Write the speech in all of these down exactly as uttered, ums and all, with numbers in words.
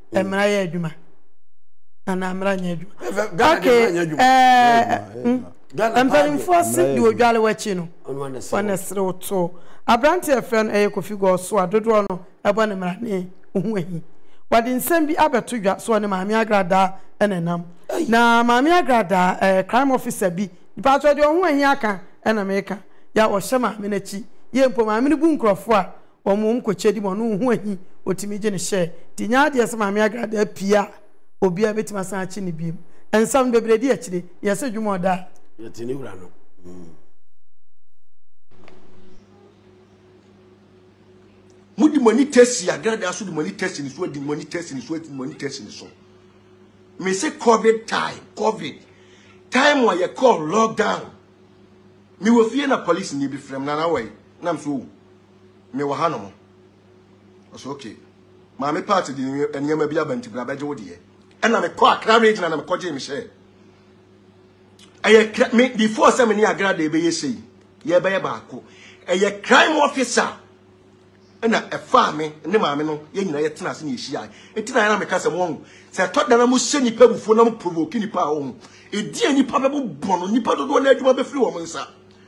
emra ye adwuma ana amra nya adwuma okay eh Mpani force di odwale wachi no one sere to abrante efren eye kofi go so adodo no ebo ne mrane ohu ahi wade nsem bi abeto dwa so ne maami agrada enenam na maami agrada eh crime officer bi pa so de ohu ahi aka ena meka ya o hye maami na chi ye mpo maami ne bu nkrofo a omum kochedi mo no ohu ahi otimi je ne hye tinya de se maami agrada pia obi a betima san achi ne biem ensam bebredi achire yese dwumo da yetini wura no mudi money test ya Agradaa so di money test ni so di money test ni so di money test ni so me say covid time covid time where you call lockdown me wo fie na police ni bi frem na na way na so me wo hanom so okay ma me part di eniyama bi abanti bra baje wo de e na me call Accra region na me koje me share aye me before say me ni Agradaa be yesi ye be ye baako aye crime officer na e fa me ne maame no ye nyina ye tena ase ne yehia etina na me ka se mo se to da na mo hye nipa bufo na mo provoke nipa a wo e die nipa be bono nipa dodo na adwuma be firi wo nsa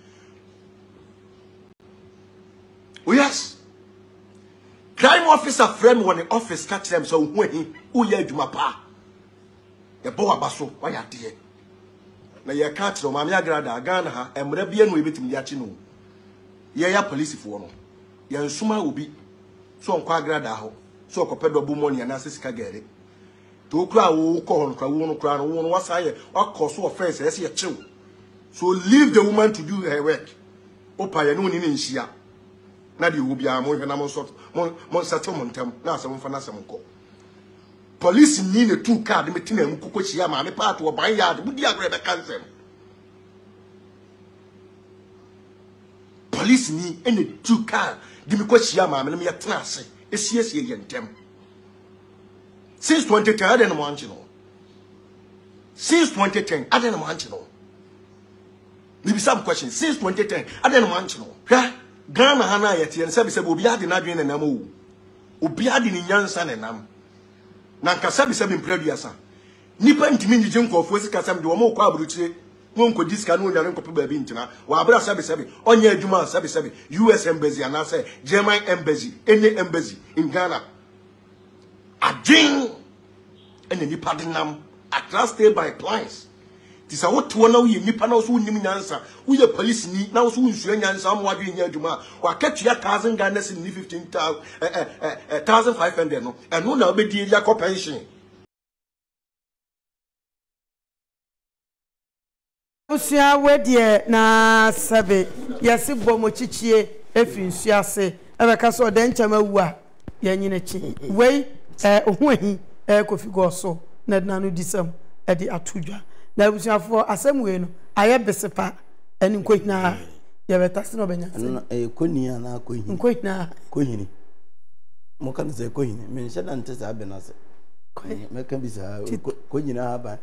oh yes crime officer friend one office catch them so hu ahi wo ye adwuma pa ye bo abaso wa ya de na ye catch no maame Agradaa Ghana ha emra bia no ebetimi ya chi no ye ya police fo no yan suma obi so nkwa Agradaa ho so okopedo bu money na sika gere to kura wo ko hon kura wo no kura no wo no wasaye wakoso offense ese ye chew so leave the woman to do her work opa ye no ni nhia na de wo bia mo hwe na mo so mo mo settle mo ntem na asem fa na asem nko police ni ne two card me tina mu kokochia ma me part wo ban yard bu di Agradaa cancel police ni ene two card di me kochia ma me me yetena ase esiesie ye ntem since twenty ten aden mo anchi no since twenty ten aden mo anchi no me be some question since twenty ten aden mo anchi no hwa Ghana hana yete en sabi sabi obi ade na dwen na nam o obi ade ni nyansa na nam na nka sabi sabi mpraduasa nipa ntimi nyije nkofo sika sam de wo mo kwa aburuchire won ko diska no nyare nkope ba bi ntina wa abra sabi sabi onye adwuma sabi sabi U S embassy and say German embassy any embassy in Ghana adin ene nipa de nam attracted by clients tisa what wo na wo nipa na so nim nyansa wo ye police ni na wo so nsuo nyansa mo wadwe nya adwuma wa katua one thousand Ghana cedi ni fifteen thousand eh eh one thousand five hundred no eno na obedi ya ko pension usia wedie na sabe yesi bomo chichie efi nsu ase ebe ka so de nchama wu a ya nyina chi wei eh ohu ahi eh kofi go so na na no disam e di atudwa na abusuafo asem we no aye besepa eni nkohina ya betase no benya no e konia na kohina nkohina kohini mo kan se kohini me nshada ntese abenase kohini me kan bisa kohina haba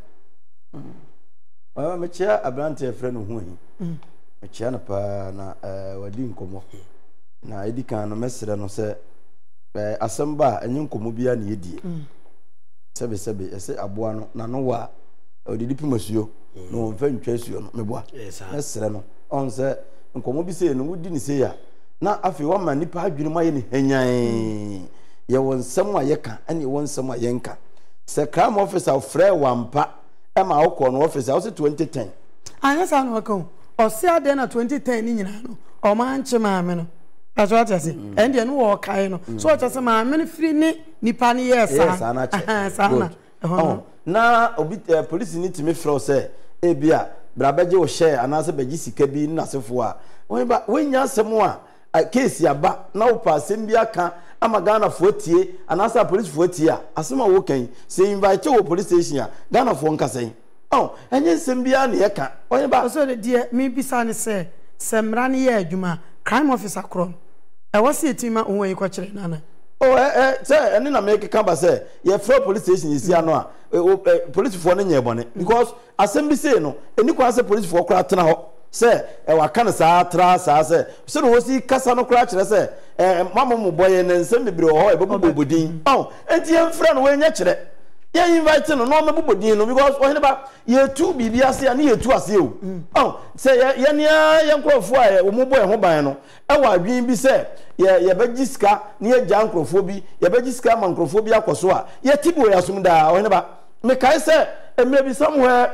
wa me chia abrante efre no hu ahi me chia na pa na wadi nkomo na edikan no mesere no se asamba enyi nkomo bia na yedie sebe sebe ese aboa no na no wa odidi pimasuo no mfa ntwasuo no meboa mesere no on se nkomo bi se no wudi ni se ya na afi wa ma nipa adwene ma ye ni hanyan ye won nsem a ye ka ene won nsem a ye nka se crime officer frɛ wampa e ma wo ko no officer wo se twenty ten anya sa no ko o se ade na twenty ten ni nyina no o ma nche ma me no aso atase ende no wo kai no so atase ma me no free ni nipa ni yes sa na che sa na oh na obi police ni timi frɛ se e bia brabaje wo share anase baji sika bi na sefo a won ba wenya asem a case aba na wo pa asem bi aka ama Ghana fo tie anase police fo tie a asem a wo kan se invite wo police station a Ghana fo nkasen oh enye nsem bia na ye ka won ba so de die me bisa ne se semra ne ye adwuma crime officer krom e wo se etima onwe ko kire nana oh eh eh say ene na make kamba say ye free police station isi ano a police fo no nye bone because asem bi say no eni kwa say police fo kra tena ho say e wa kan sa tra sa say so no wosi kasa no kra kire say eh mama mo boye na nsem bebre ho e bobodin oh enti en fra no we nya kire ye invite no no mabobodin no because ohene ba ye tu bibi ase ani ye tu ase o oh say ye ne ye nkrofo a wo mo boye ho ban no e wa adwin bi say ye ye bagiska ne ye gya nkrofo bi ye bagiska ma nkrofo bi akoso a ye tibo ya sum da ohene ba me kai say e maybe somewhere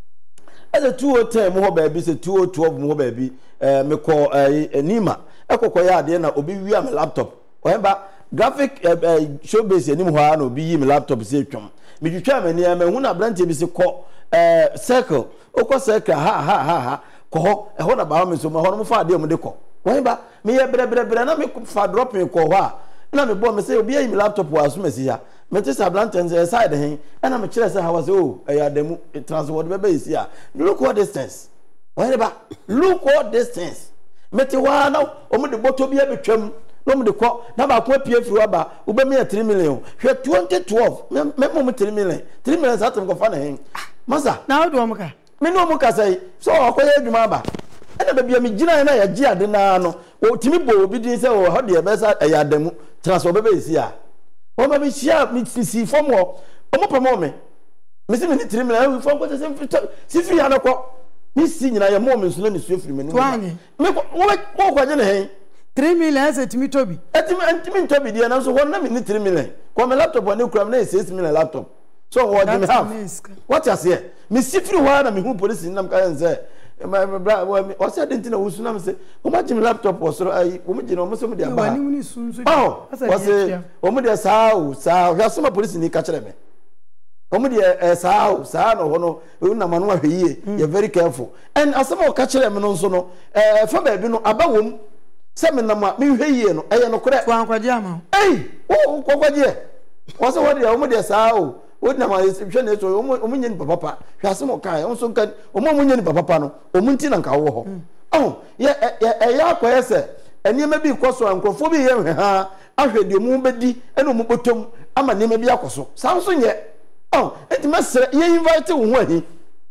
as a two oh ten mo baby say two oh twelve mo baby eh me call eh nima e kokoya ade na obi wi am laptop ohemba graphic show base ni mo ha na obi yi me laptop say twom me twitwa me ne me hu na branch bi se ko eh circle okọ circle ha ha ha ha ko ho e ho na ba me so mo ho no fa ade mo de ko ohemba me ye bre bre bre na me fa drop me ko ho a na me bo me say obi yi me laptop wa so me si ya me te sa branch and side hen na me kire say ha was oh e ya demu transport be be isi a look what distance ohemba look what distance me te wa na o mo de boto bi abetwam no me de ko na ba ko apie firi wa ba wo be me three million hwe twenty twelve me me mo three million three million sa tem ko fa na hen masa na wo do mo ka me no mo ka say so akoye adwuma ba ena ba bia me gina na ya gi ade na no wo timi bo obi din say wo ho de be sa ya adamu transfer be be isi a wo ma be shia me si form wo o mo pa mo me me si me three million form ko say si fi ya na ko mi si nyina ya mo me nso na ni so firi me ni me ko wo ko je na hen three million as etimi tobi etimi etimi tobi dia na so won na me ni three million ko me laptop woni kura me na six million laptop so what do me have what you say me si firi wa na me hu police nam ka say my bra o say didn't na wusu na me say o ma jim laptop o so ai o mo jina o mo so mo dia ba wani woni sunsu oh o say o mo dia saa o saa ya so ma police ni ka kire me o mo dia eh saa o saa no ho no na ma no ahwe yie you very careful and asema o ka kire me no so no eh fa ba bi no aba wom se me na ma me hwe yie no eye no kore kwa kwaje ama eh o kwa kwaje o se wo dia o mo dia saa o o na ma hwe na so o mo nyeni papa papa hwe asem o kai o so kan o mo nyeni papa papa no o mo nti na nka wo ho oh ye e ya kwa yese enema bi koso ankrofo bi ye hwe ha ahwe de mu bedi ene mu botom ama nema bi akoso sanso nye oh enti masere ye invite wo ho ahi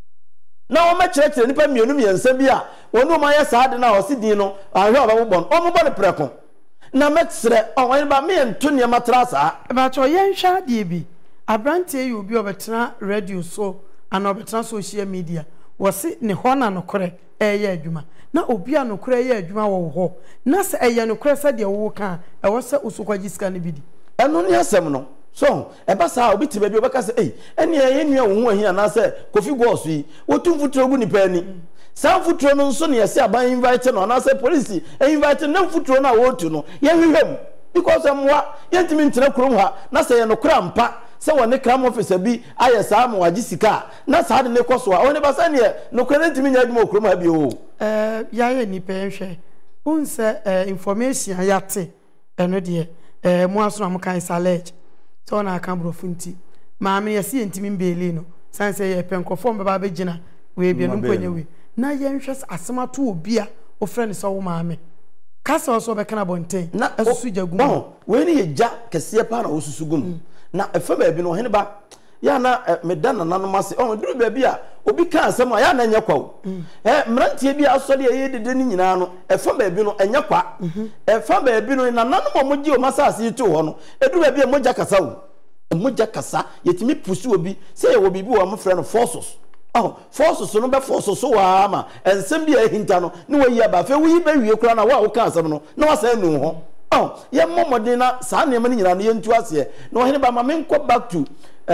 na o ma kire kire nipa mienu miensa bi a wonu ma ye saade na o si din no ahwe oba mo bon o mo bon preko na metre o wan ba me ento ne matrasa ba to ye nhwa de bi abrantie you bi obetena radio so ana obetena social media wo si ne ho na no kore eye adwuma na obi a no kore eye adwuma wo ho na se eye no kore se de wo kan e wo se usukwaji sika ne bidi eno ne asem no so e ba sa obi tiba bi obeka se eh ene ye nua wo ho ahi ana se kofi go so yi wo tum futuro gu ni pa ni san futuro no nso ne ye se aban invite no ana se police e invite na futuro na wo tu no ye hwehwem because amwa ye ntimi ntira kurom ha na se ye no kura mpa se woni kram officer bi aye sa ma waji sika na sa de ne koso a woni ba sa ne no kura ntimi nya adwuma kurom ha bi o eh ya ye ni pe nhwe unse information yate eno de eh mo aso am kan salage so na aka brofunti maame yesi entimi mbeli no sanse ye penkofo mbaba begina we bi no mponye we na ye nhwe asemato obi a ofre ne so wo maame kasa oso be kana bonten na osusu jagum no we ni ye ja kese pa na osusu gum na efa ba bi no hene ba ya na medana nanom ase o duru ba bi a obi ka asem a ya na nya kwa eh mrantie bi asode ye dede ni nyina no efa ba bi no enya kwa efa ba bi no na nanom mo gi o masase tu ho no eduru ba bi a moja kasa wo moja kasa yetimi pusu obi se ye obi bi wo mo frɛ no forces oh forces no be forces so wa ma ensem bi a hinta no ne wo yi aba fe wo yi ba wie kura na wa wo ka asem no na wa sa nu ho oh ye momode na sa ne ma ni nyina no ye ntu ase na hene ba ma me nko back to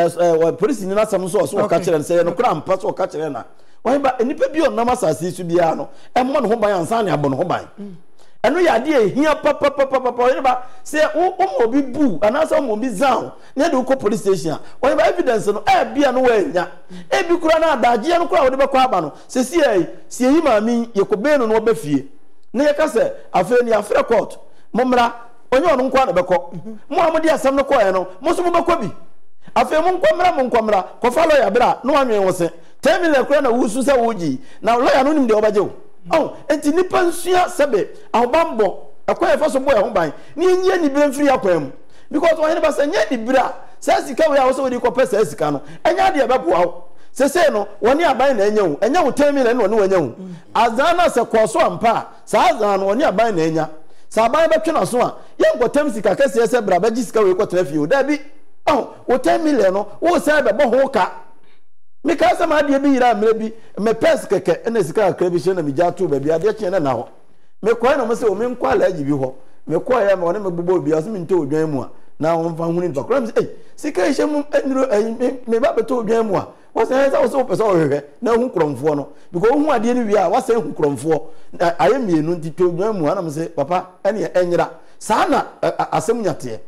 uh police ni na sam so so ka kire se no kura mpa so ka kire na hene ba enipa bi on na masase su bia no e mo no ho ban ansa ne abo no ho ban eno ya de ehia papa papa papa hene ba se o mo bi bu anasa mo bi zan ne de ko police station hene ba evidence no e bia no wa nya e bi kura na adaje no kura wo de be kwa aba no se si e si yi ma mi ye ko be no no ba fie ne ye ka se afa ni afre court momra onye onu nkwa na beko mo amodi asam no kwa no mo so mo beko bi afa mo nkwamra mo nkwamra ko fa lawyer bra no anwen wo se ten million kura na wusu se woji na lawyer no nim de obaje o oh enti nipa nsua sebe ahobambo akwa efa so boy ho ban ni enye ni bra mfiri akwam because when ba say nye ni bra say sika we a wo so we ko pesa sika no enya de bebo awo se se no woni aban na enya wo enya wo ten million no woni wanya wo azan na se koso ampa sa azan no woni aban na enya sa aban betwe na so a ye ngotam sika kase se bra ba gisika we kwotena fie o da bi oh wo ten million no wo se be bo ho ka me ka se ma de bi yira mre bi me pes keke na sika akra bi she na mi ja to ba bi ade che na na ho me kwa na mo se o me nkwa la agi bi ho me kwa ya me woni me gbobo bi aso mi nto odwan mu a na won fa huni ba kram se eh sika ishe mu eniro me ba beto odwan mu a wo se sa wo se pese o hwehwe na hu kromfo no because hu ade ni wi a wo se hu kromfo aye mienu nti to odwan mu ana me se papa ene enyira sa na asem nyate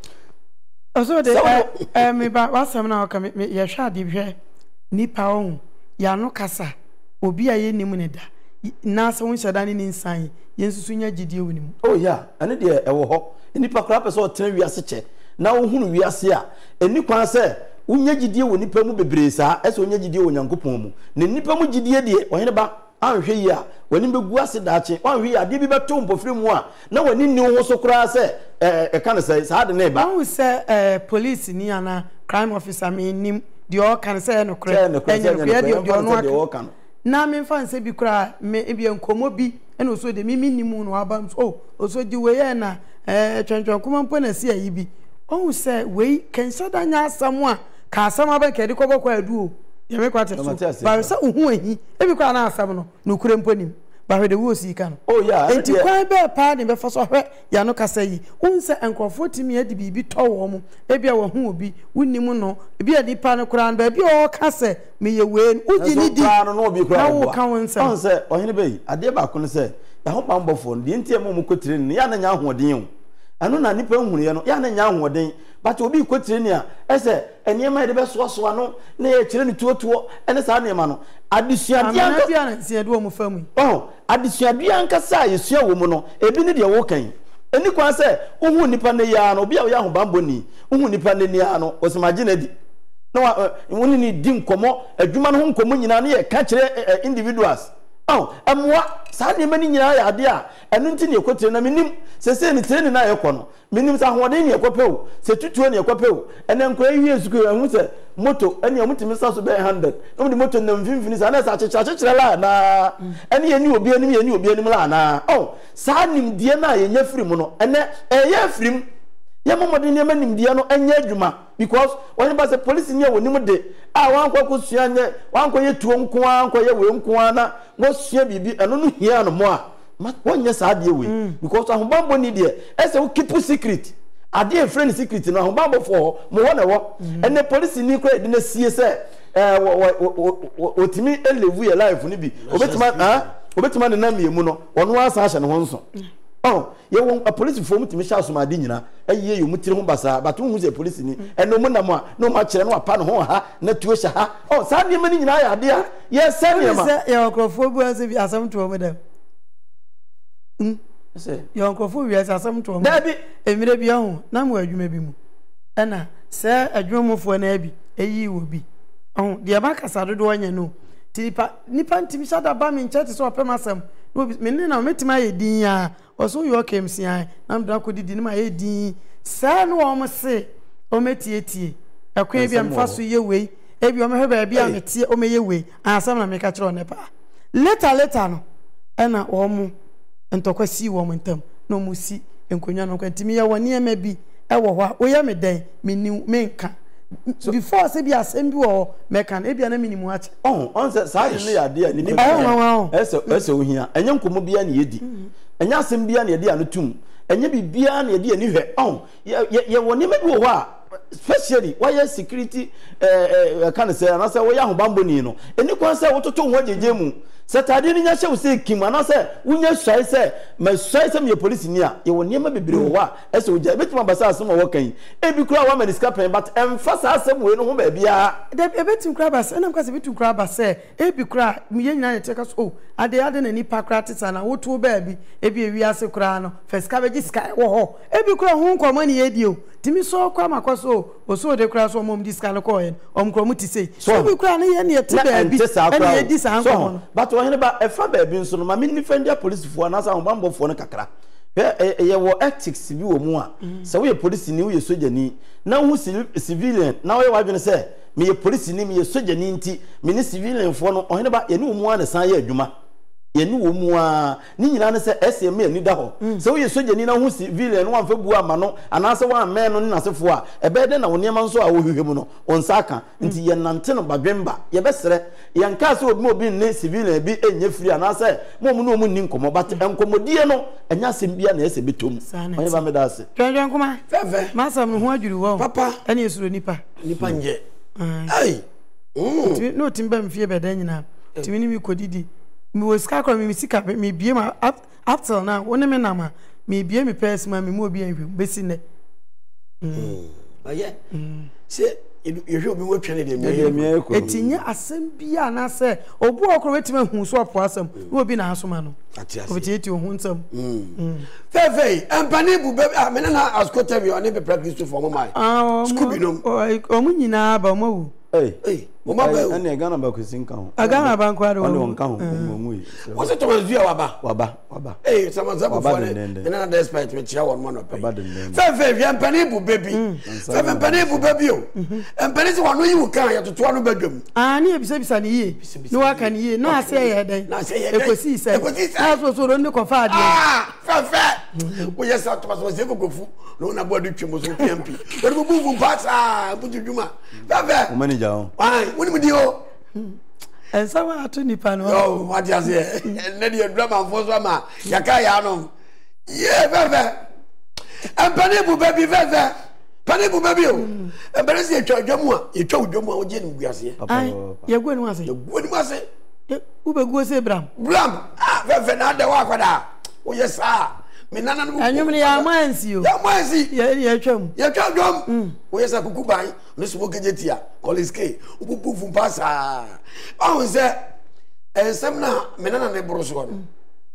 oso de eh me ba wasem na ka me ye hwa ade hwe nipa ohun ya no kasa obi aye nimu ne da na se won hyada ni nsan yensusu nya gidie wonimu oh yeah ane de ewo ho nipa kra pese o tena wi ase che na wo hunu wi ase a eni kwan se unya gidie wo nipa mu bebre saa ese unya gidie wo nyankopon mu ne nipa mu gidie de ohene ba anhwe yi a wani begu ase daache anhwe yi ade bi beto mpofiri mu a na wani ni wo so kra se eh e kan se saa de na ba wo se eh police ni ana crime officer me nim de o kan se no kra enye kra de o no na me fan se bi kra me ebi enkomo bi ene oso de mimi nimu no aba oh oso di we ye na eh twentwen kuma mpo na si ayi bi oh se we kensa da nya asam a ka asam aba ke de ko bokwa adu o ye me kwate so ba se uhu ahi ebi kwa na asam no no kure mpo nim ba hwe de wo si ka no oh yeah enti kwa be pa de be faso hwe ya no kasa yi unse enkrofo timi adi bibi to wo mu ebi a wo hu obi wunimu no ebi adi pa no kura no ba bi o kasa me ye we uji ni di no no obi kura wo ka won se onse ohene be ade ba ko no se ya ho pambofo no de enti emu mu kotire ni ya na nya ahoden o anu na nipa hunye no ya na nya ahoden but obi kotire ni a ese eniema de be so so ano na ye kire ni tuotuo ene sa niema no adisuade anka bia na siade wo mu famu oh adisuade anka sa yesua wo mu no ebi ne de wo kan eni kwa se uhu nipa ne ya no obi a wo ya ho bambo ni uhu nipa ne ni ya no osemaje na di no woni ni di nkomo adwuma no ho nkomo nyina ne ye ka kire individuals oh amwa sa ne mani nyina ya ade a enu nti ne ekotire na menim sese ne tire ne na yekɔ no menim sa hoɔden ne ekɔpɛw se tutuo ne ekɔpɛw ene nko ewie suku ehu se moto ene omutimi sa so be one hundred no de moto na mfimfini sa na sa kyekya kyekere la na ene ye ni obi anim ye ni obi anim la na oh sa nim die na ye nya firi mu no ene eye firim ye momode ne manim die no enya adwuma because when ba se police ni wonim de a wan kwa ko sua nye wan kwa ye tuo nko an kwa ye we nko an na wo sua bibi eno no hia no mo a wonye sa ade we because ahobambo ni de ese wo keep secret ade e friend secret no ahobambo for mo wo na wo ene police ni kwa de na sie se eh otimi elevu ye life ni bi obetima ah obetima ne na miemu no ono asa ahye ne ho nso oh ye won a police form timi sha so ma de nyina ayiye yo mutire ho basa but hu ze police ni eno mu na mo a no ma kire no apa no ho ha na tuo sha ha oh sa de mani nyina ya de a ye se ne ma ye okrofo bu ase bi asam to mo dem mm se ye okrofo wi ase asam to mo da bi emire bi ho na mo adwuma bi mu ena se adwuma mo fo na bi eyi wo bi oh de ba kasa dodo anya no tipa nipa ntimi sha da ba mi nchete so opem asam no me ne na metima ye din ya oso yo kemsi an am da ko didi ni ma ye din sa no o mo se o metietie akwan bi am fa so ye wei e bi o me heba bi am tie o me ye wei ansam na me ka kire o ne pa later later no ena o mo ntokwasi wo mo ntam no mo si enkonwa no kwantimi ye woni ema bi e wo ho o ye me den me ni me nka so before say bi asem bi wo me kan e bi na minimu ache oh on say sa ne ya de ni ni ese ese ohia enye nkomo bia na yedi enye asem bia na yedi anu tum enye bibia na yedi ani hwe oh ye woni me bi wo a especially why security eh eh kan say na say wo ya ho bambo ni no eni kon say wo toto ho jeje mu setade ni nya hye wo say kim ana say wunya swai say ma swai say me police ni a ye woni ma bebre wo a ese wo ja betima basa asem wo kan e bi kura wa maniska pen but emfasa asem we no ho ba bia de e betim kura basa na mka say betim kura basa e bi kura me ye nyina ne teka so oh ade ade na ni pa kura tita na wo to ba bi e bi ewi ase kura no first ka beji sky wo ho e bi kura ho nkomo ni ye di o timi so kwa makoso oso de kura so mom diska no ko en om kro mu ti sei so bi kura na ye ne ti ba bi e ye di sa nkomo but wo hene ba e fa ba bi nso no ma me nifendia police fo na sa ho fo no kakra ye wo ethics bi wo mu a se wo ye police ni wo ye soja ni na hu civilian na wo ye wadwene se me ye police ni me ye soldier ni nti me ni civilian fo no ohene ba ye ni omu an san ye adwuma ye ni omu a ni nyina ne se S M ni da ho se wo ye soldier ni na hu civilian no amfa bu ama no anase wa men no ni nasefo a ebe de na wo niam nso a wo hwehwem no onsa aka nti ye nante no badwemba ye besere ye nka se obi obi ne civilian bi enye free anase mo mu no mu ni nkomo but enkomodie no enya sembia na ese betom onye ba me da ase twanjan kuma fefe masam no ho adwuru wo papa ene esuro nipa nipa nje ai mm no timba mfie beda nyina timi ni mi kodidi mi wo ska kro mi sika mi bie ma up till now woni me na ma mi bie mi pes ma mi mu obi anhwe besi ne mm aye se you should be watching it me etinya asem bia na se obu okro wetima hu so opo asem no obi na asoma no obeti eti ohun nsam mm fefe empani bu be amena na askota bi oni be practice for mama scooby no o mu nyina ba mo wu eh eh mo ma ba na Ghana ba kwesi nka ho Ghana ba nko ade wo nka ho mo mu yi wo se Thomas Via waba waba waba eh sama za bu fo ne na despite me chia won man op fefe vi empani bu baby fefe empani bu baby o empani se wonu yi wu kan ya toto anu badwam ah ni ebisa bisa ni ye ni wa kan ye na ase ye den ekosi se na so so ro ndi ko fa ade ah fefe wo yes Thomas wo se gogofu no na bo adu twemo so P M P wo bu bu pasa bu juma fefe o manager o ai woni mu di o en sama atu nipa no oh what you say na di drama for so ma yaka ya no ye fefe empani bu baby fefe pani bu baby o empani se etwa dwamu a etwa dwamu a o je ni guase ai ye gwo ni wase ye gwo ni wase u be gwo se bram bram ah fefe na de wa kwada o yes ah me nana no anyum ni ya mansi o ya mansi ye ye twam ye twa dwam o yes akuku ban no so kejetia college k o bu fu pasa o se ensem na me nana ne boro so no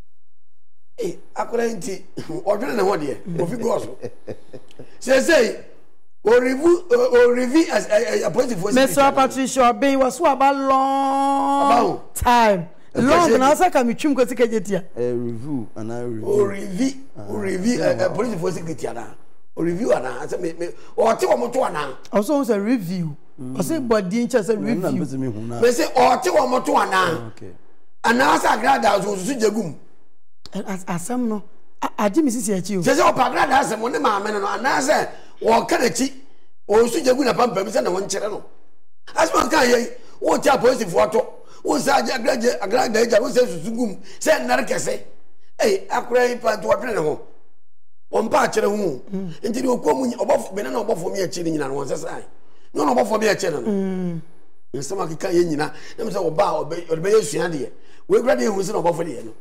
eh akora nti o dwene ne ho de o fi go so say say o review o review as a positive voice Mister Patricia Obin was so about long time long na say kam twim ko sikejetia eh review and I review o review o review a positive voice sikejetia na o review ana say me o te wo moto ana o so say review o say body in say review me say o te wo moto ana okay ana say Agradaa so so jegum asam no adi mi sisi achi o say say o Agradaa asem ne ma me no ana say wo kanachi o so jegu na pampa bi say na won kire no asma kan ye wo ti positive photo wo say Agradaa Agradaa ja wo say susugum say nar kese eh akura yi pa to wapene ne ho won pa kire hu nti ni okwo mu obofo be na na obofo mi achi ni nyina no won say sai no no obofo bi achi no mm nsama kika ye nyina na say oba obe obe yesua de we grade hu say na obofo de no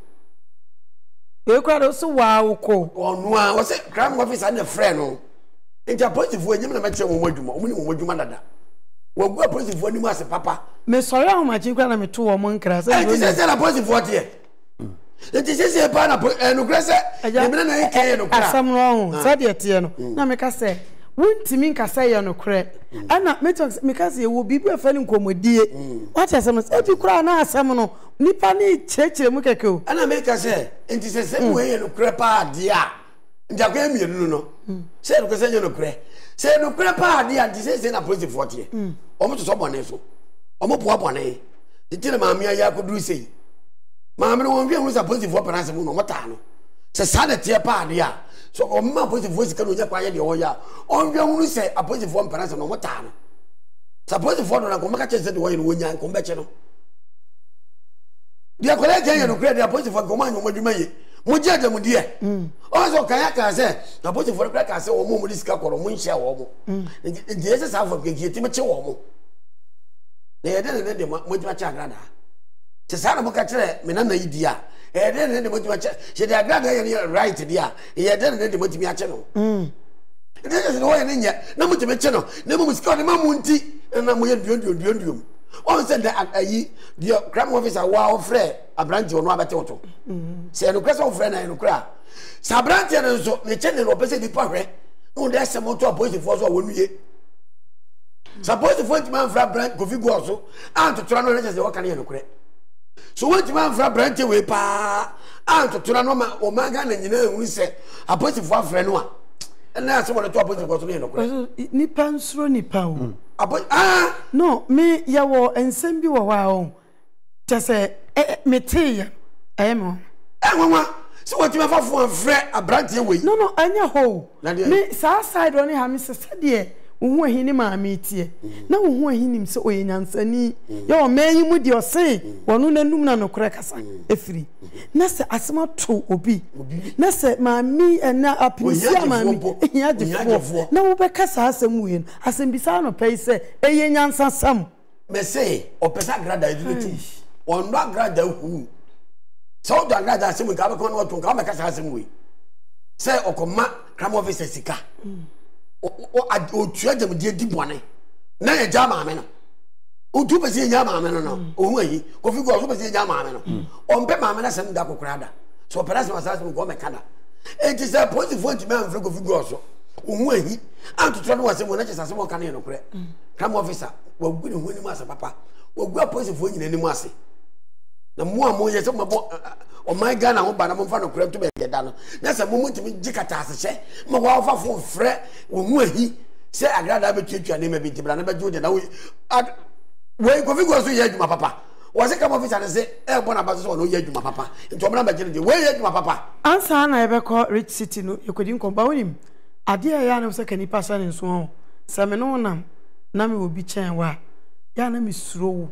we grade so wa wo onu a wo say crime officer na friend no nti positive enyim na meche wo adwuma o mu ni wo adwuma dada wo gua positive ni mu ase papa me sori ahụ ma chi kwa na me to wo mo nkra say nti say na positive tie nti say say pa na no grese e me na e kan no kra asam no ho say de tie no na me ka say wontimi nka say ye no kra ana me to me ka say wo bibi afani nkomodie what asam say bi kra na asam no nipa ni chechire mu keke o ana me ka say nti say say wo ye no kra pa dia nja kwa emi enu no say no kwese no kra say no kra pa dia nti say say na positive forty o mo to so bone so o mo poa bone nti na maami ya koduru sei maami no won hwe hu sa positive for parase mu no mo ta no say sa na tie pa dia so o ma positive voice ka no nya kwa ye de o ya o hwe hu say a positive for parase no mo ta no sa positive for no na ko maka che say de wo ye no wonya ko mbe che no dia ko le je ye no kra dia positive for ko ma nyo mo dwuma ye mo je de mo die o so kan ya ka se na positive for kra ka se o mo mo disika koro mo nhia wo mo ndi ese sa for keke ti me che wo mo na ye de ne de mo dwuma cha Agradaa se sa na mo ka kire me na na idia e de ne de mo dwuma cha se de Agradaa ye right dia ye de ne de mo timi a che no mm de se no ye ne nya na mo timi che no na mo sika ne ma mo nti na mo ye duo duo duo duo on said that ayi the crime officer wa ofre abranti ono abete oto se no kwese ofre na no kra sa abranti no so ne chene no pese di pahwe no dey se moto police force wa wonuye sa police force man fra brand go fi go so anto tora no ne se wo kan ye no kre so what man fra brand we pa anto tora no ma o maga na nyina ehun se a police force afre no a And that's what the top of the nipa nsuro nipa o. Ah no me ya wo ensem bi wo wa o. Just say me tee ya. Eh mo. Eh nwa. So what you have for frɛ abrante we. No no anya ho. Me sa side one ha me se de wo hu ahini ma me tie. Na wo hu ahini m se oyenyansani. Ya o meyi mu de o se wono nanum na no kore kasa efiri. Na se asema to obi. Na se ma mi na apisia ma mi ehia defo. Na wo be kasa asem we no. Asem bisa no pɛ se eyenyansa sam. Me say opesa Agradaa eduti. Ono Agradaa hu. So the Agradaa asem we ka be kono to ka be kasa asem we. Say okoma kram officer sika. O o tua dem die di bone. Na ya jama ame no. O tu be se jama ame no no. O hu ayi. Ko fi go so be se jama ame no. O mpe ma ame na sem da kokrada. So operation asasem go me kada. It is a positive to me am go fi go so. O hu ayi. Anto tro no wasem na chesa sem o kan no kore. Kram officer wa gu ni hu ni mu asa papa. Wa gu positive nyina ni mu ase. Na mo amo ye se mo o my Ghana ho ba na mo fa no kure to be da no na se mo mutimi jikata asehye mo wa fa fo frɛ wo hu ahi se Agradaa be twetwa ne ma bi tibra na be ju de na we we ko fi go so ye adwuma papa wo se kam officer ne se e bo na ba so no ye adwuma papa nto mo na ba gene de we ye adwuma papa ansa na e be ko rich city no ekodi nkomba wonim ade ya na se kani pasa ne nso ho se me no nam na me obi chen wa ya na me suro wo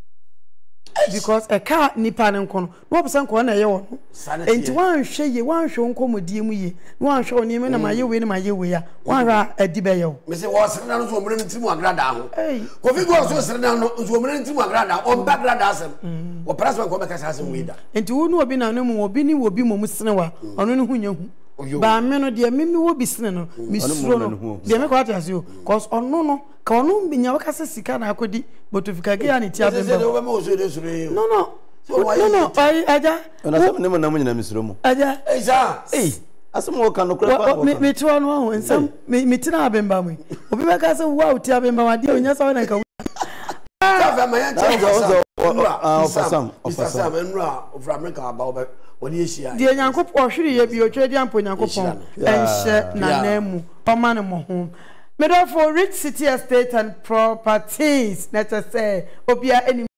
because a car nipa ne nko no wo pesa nko na ye wo enti wan hwe ye wan hwe nko modie mu ye wan hwe oni me na maye we na maye we ya wan ra adi be ye wo me se wo sere na no so omre ntimu Agradaa ho ko fi go so sere na no so omre ntimu Agradaa o ba Agradaa asem wo prasman ko be kasa asem we da enti wo no obi na no mu obi ni obi mo musene wa ono ne hu nya hu ba me no de me me wo bi sene no mi suro no de me ko atase o cause ono no ka ono binya wakasa sika na akodi botofika ge ya ne tia bemba no no no no ai aja ona sam ne mo na mo nyina misuro mu aja eh sa eh asem wo kan no kura pa me me tuwa no ho nsam me tina bemba mu obi be ka se wow tia bemba wa de onya sa na ka sa fa ma ya tia ah ofasam ofasam enra of America about woni ehia de nyankopɔ hwiri ye bi o twedi ampo nyankopɔ enhye na namu pama ne mo ho me do for rich city estate and properties let us say obia any